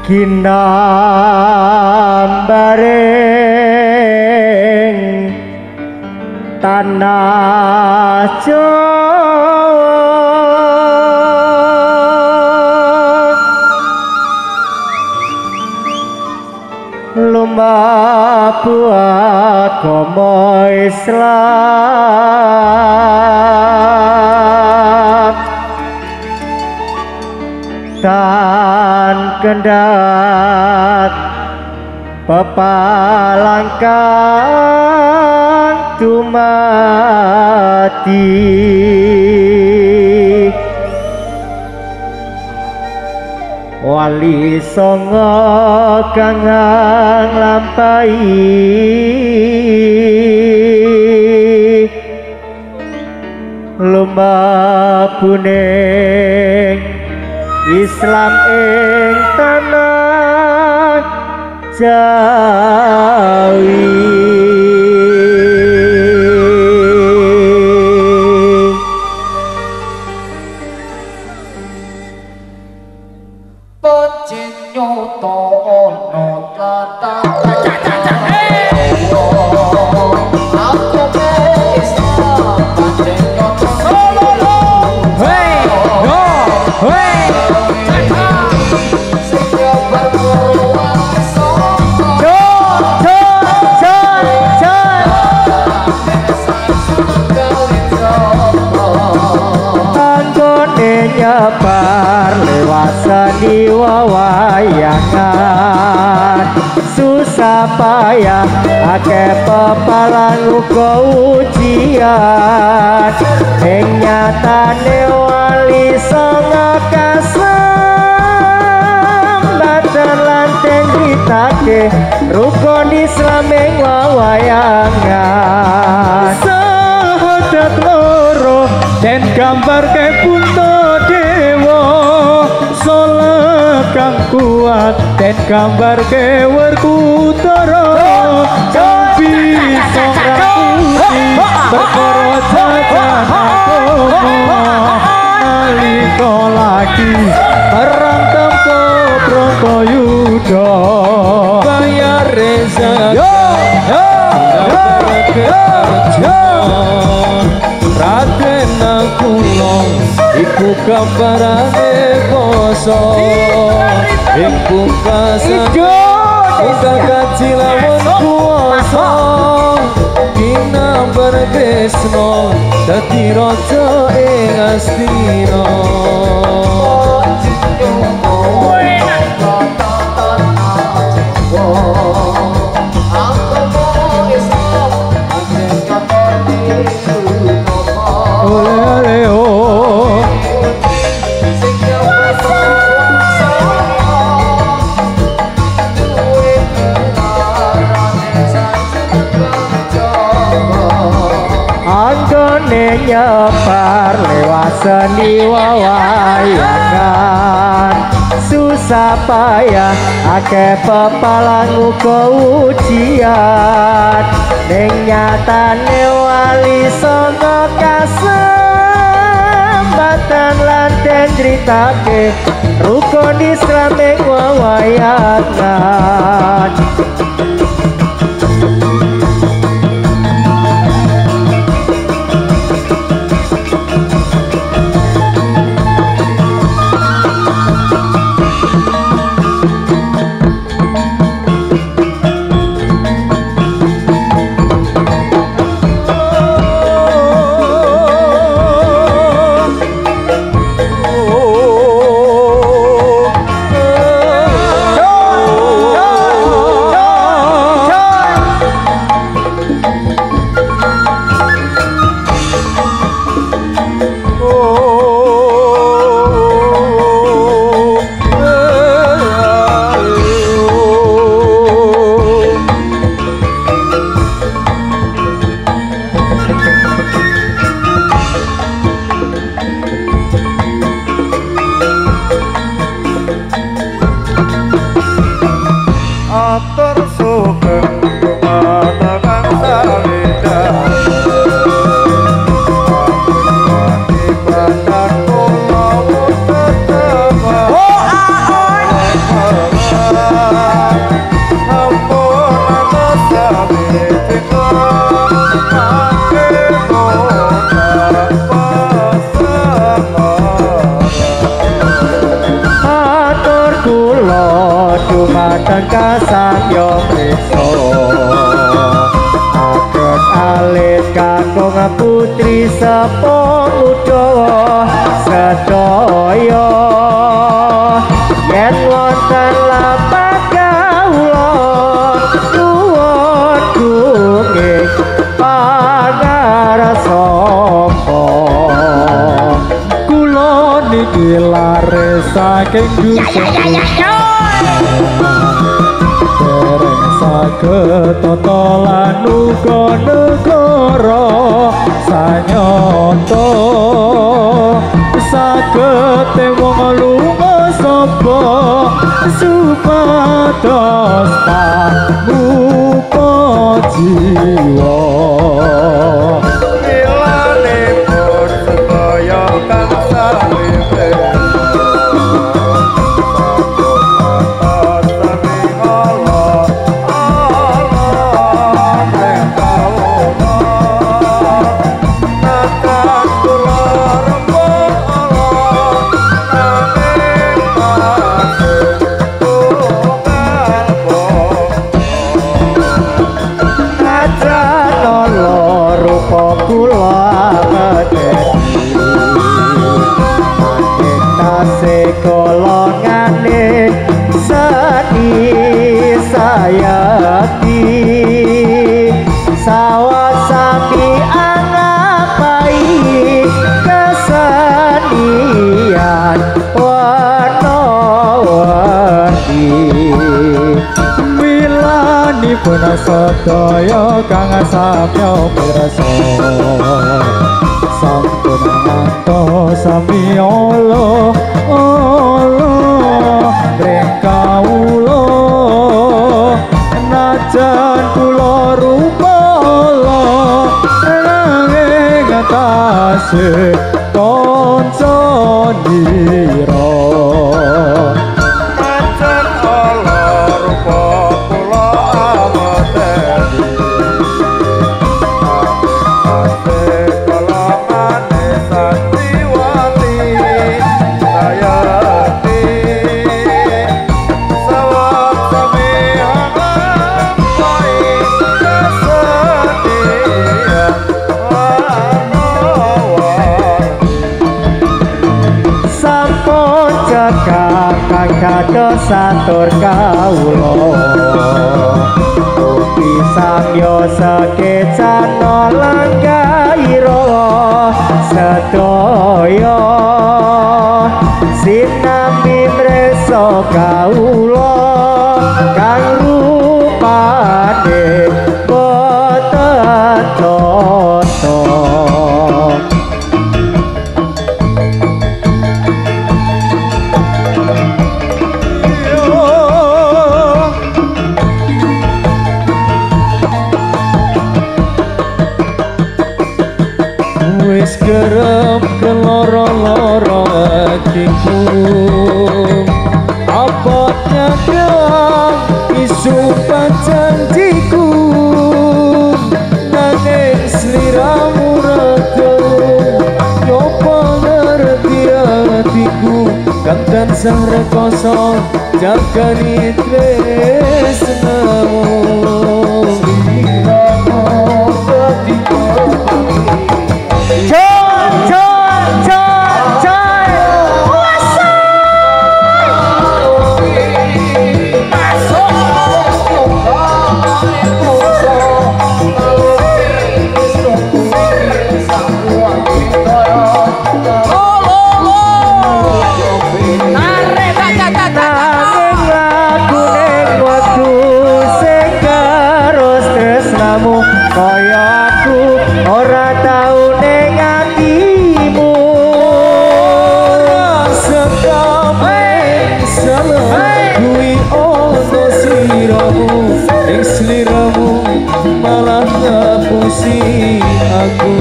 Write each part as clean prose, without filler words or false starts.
ginambareng tanah Jawa lumabu agama Islam dan kendak pepalangkang dumati wali songo kang nglampahi lumabu ning Islam ing tanah Jawi. Nyebar lewat seni wawayangan susah payah akeh pepalang uga ujian ing nyatane wali songo kasambatan lan ditake rukun Islam ing wawayangan sahadat loro den gambar kepunto kang kuat dan gambar kewer kutara kang bisa ngrampungi perkara jajan agama nalika lagi perang tempo Bratayuda bayar reza Raden Nangkulong iku gambarane koso ing pungkasan uga kacilawan kuasa ginambar Kresna dadi raja ing Astina nyebar lewat seni wawayangan susah payah akeh pepalang uga ujian ning nyatane wali songo kasambatan lan den critake rukun Islam ing wawayangan. kasangyo preso aget alit kakung putri sepuh Udawa sedaya yen wonten lapak kawula nuwun gunging pangarsa kula niki laris saking dereng saged totolan uga negara sanyata saged wong lunga sapa supados pamupa jiwa ilanipun sedaya tansah golongane sedi sayati sawasami angapai kesenian warna-warni milanipun sedaya kang samya pirsa sampun ngantos sami Allah kawula najan kula rupala nanging tasih kanca nira najan kula rupa kula amateni tasih kalangane santriwati sayati kados satur kawula ugi samya sekecana langgaira sedaya sinambi mresa kawula kang rupane boten tata gerem keloro-loro hatiku apatnya doang isu panjanjiku nanging sliramu redeng nyoba ngerti hatiku kang tansah rekoso jagani tresnamu sliramu hatiku kaya aku ora tau ning atimu sedame kuwi ono sliramu ing sliramu malah ngapusi aku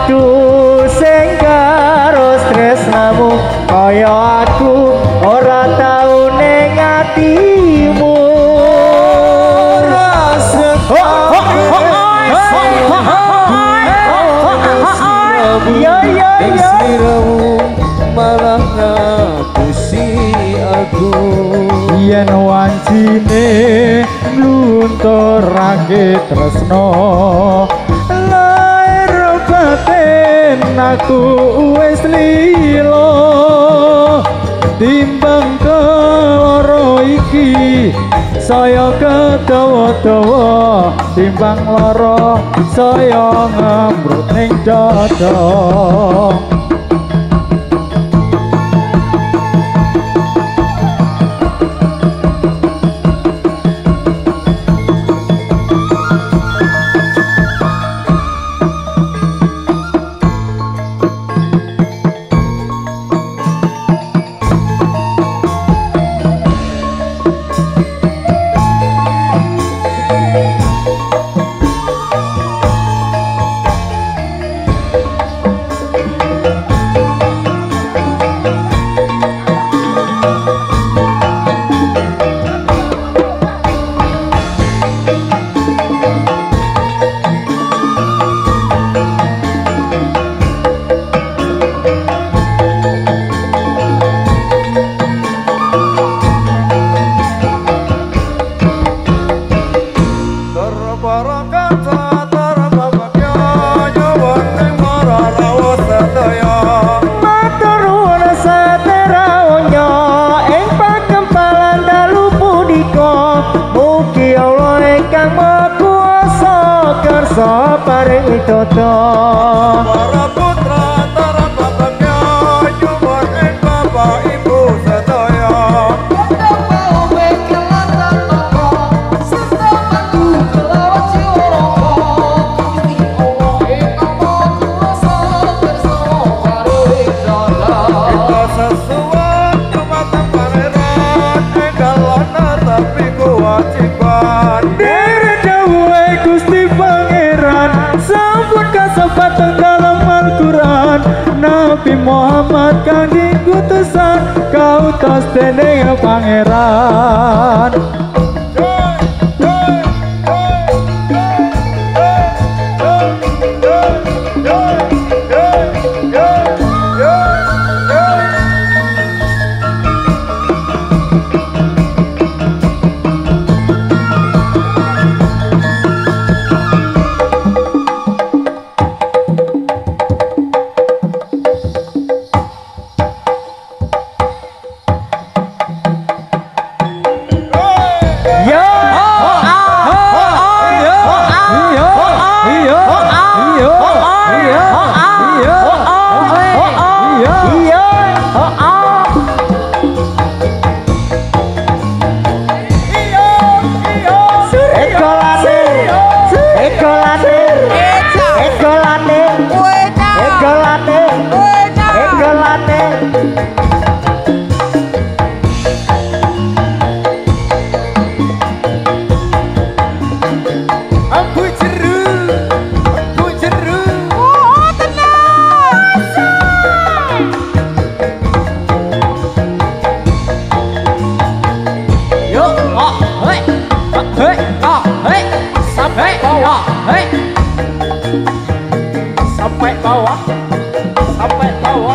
kudu sing karo tresnamu kaya aku ora tau ning atimu rasa malah ngapusi aku yen wancine nglunturake tresno lair batin aku wis lilo timbang keloro iki saya kedawa-dawa timbang loro saya ngambruk ning dada paring dodo para putra antara bapaknya nyuwun ing bapak ibu sedaya mau bekelan toko serta bantu kelawat cioroko Gusti Allah ing apa kuasa kersa paring dodo kita sesuatu matang pangeran enggal tapi kewajiban Gusti Pangeran sampun kasempatan dalam Al-Quran Nabi Muhammad kang diutusan kautos dening Pangeran sampai bawah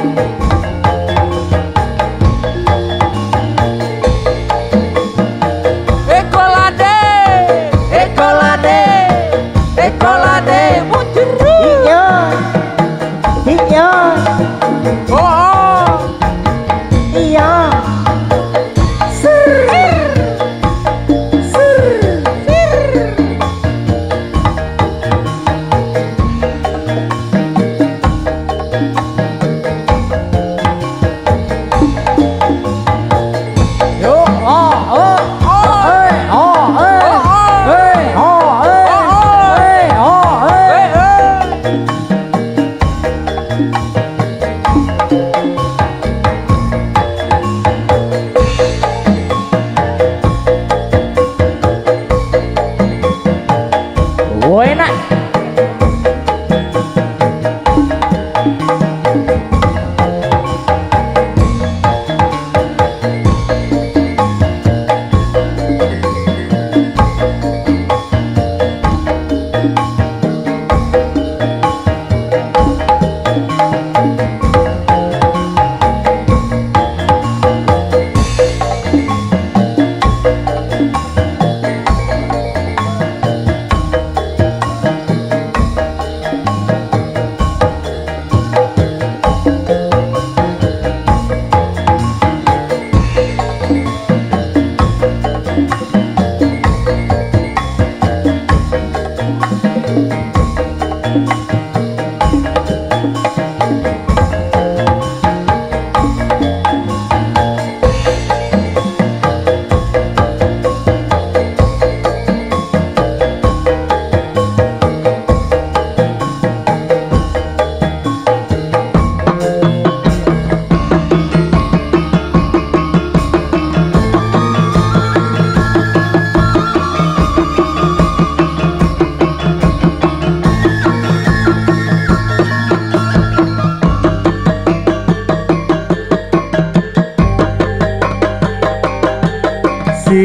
ekolade muncuru iya oh iya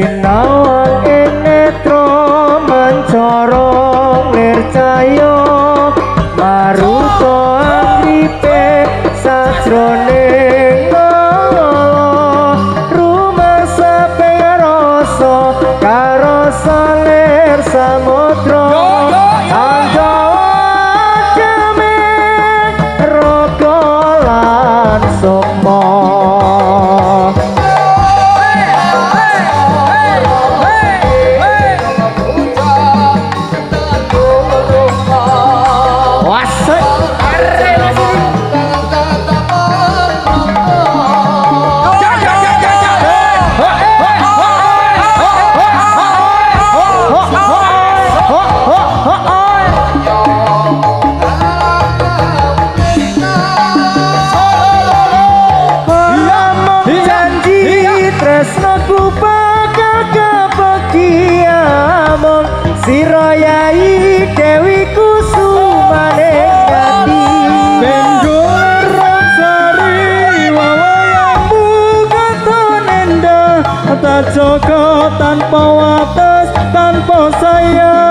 sinawang ing netra mancara nircaya maruta angripe sajroning rumasa pengarasa karo salir samudra anggawa deme raga lan sukma. Sirayai Dewi Kusumane ngati benggol rasari wawayangmu katonenda tak joko tanpa wates tanpa sayang.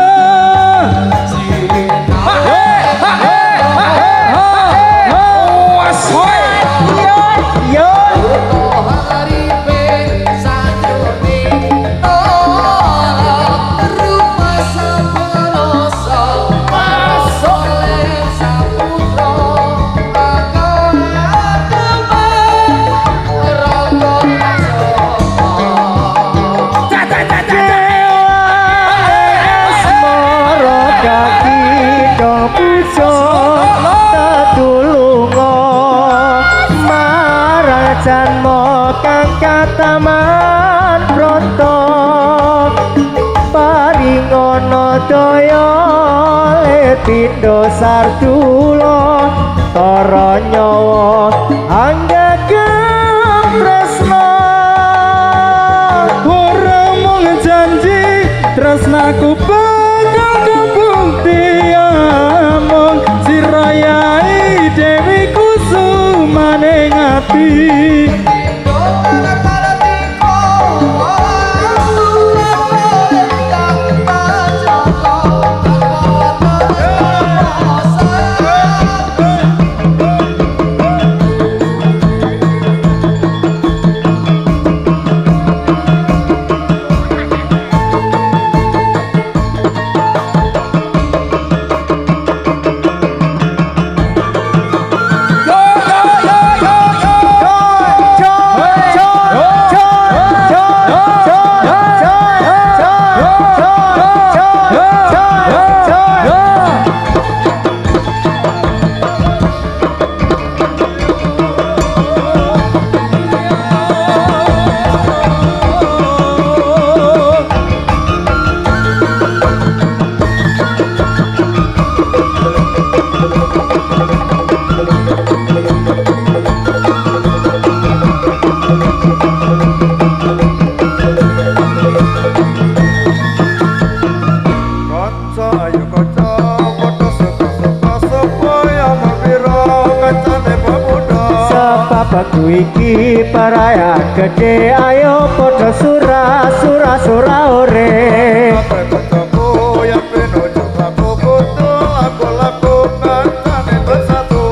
Kataman Broto paringono daya letindo sartula tara nyawa anggegem tresna ora mung janji tresnaku bakal kabukti amung sirayai Dewi Kusumane ngati. Aku iki paraya gede ayo podo surah surah surah ore kancaku yang penuh aku kudu aku lakukan kane bersatu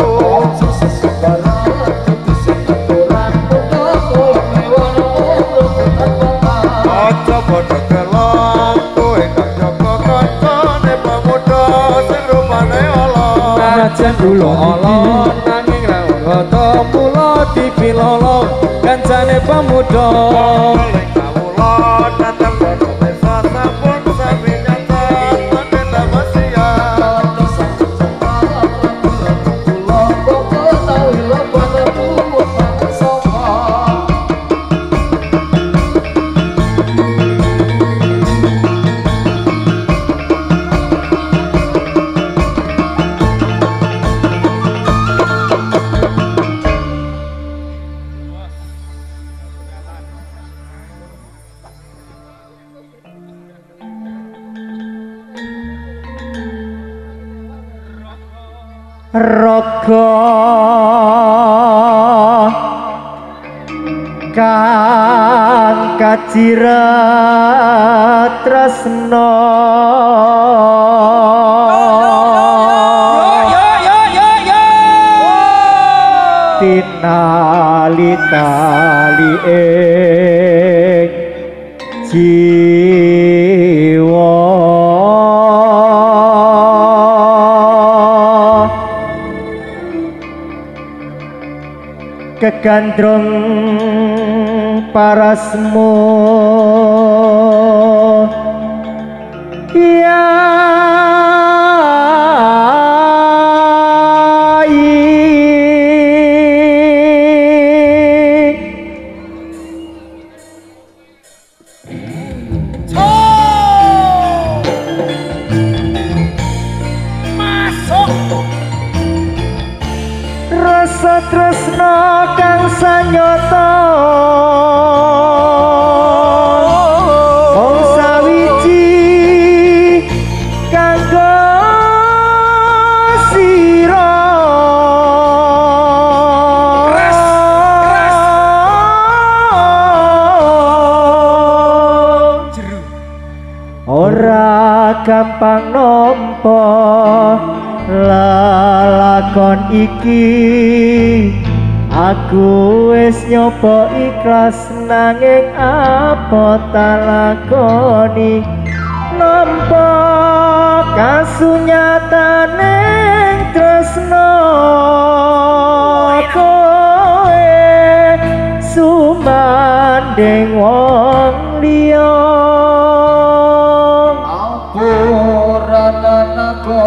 aja podo kelang kowe kancaku kancane pemuda sing rupane ala najan kula ala nanging ra ono mula dipilolo kancane pemuda kawula datang kono desa sampun sami nyata nek masia kula kok tau lho padha sapa raga kang kacirat tresno tinali-tali ing jiwa kegandrung parasmu ya rasa tresno kang sanyata wong sawiji kanggo sira ora gampang nampa lalakon iki aku wis nyoba ikhlas nanging apa talakoni nampa kasunyataning tresno kowe sumanding wong liya ampuranan aku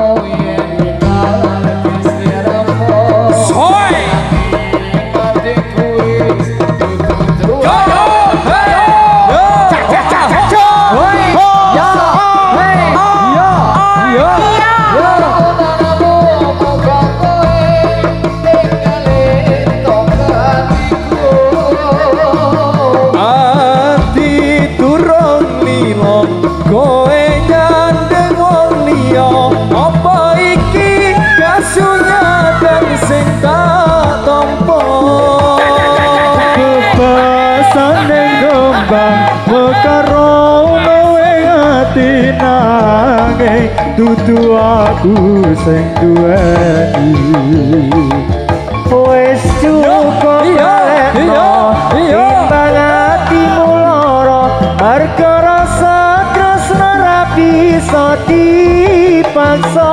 dudu aku sing duweni wis cukup timbang atimu lara harga rasa tresno ra bisa dipaksa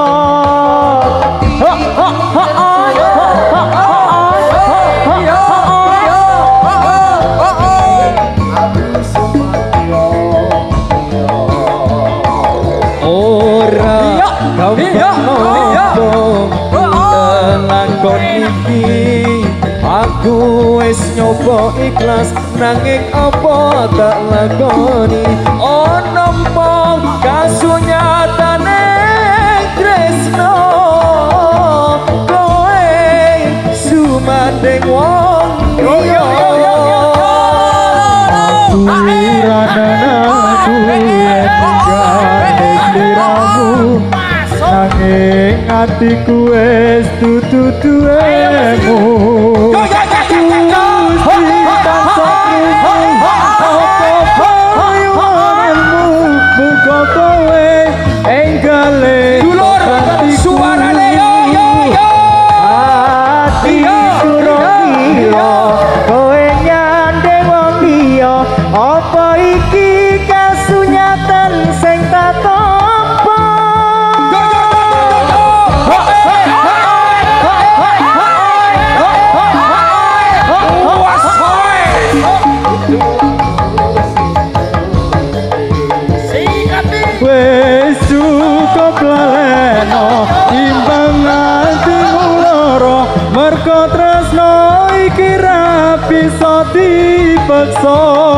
aku wis nyoba ikhlas nanging apa tak lakoni ana mong kasunyatane tresno kowe sumanding wong liya aku nanging atiku wis dudu duwemu apa iki kasunyatan sing tak tampa wis cukup laleno timbang atimu lara merga tresno iki ra bisa dipaksa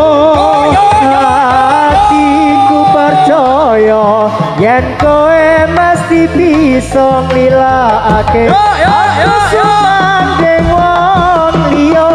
hatiku percaya yen kowe mesti bisa nglilakake aku sumanding wong liya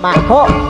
Mahok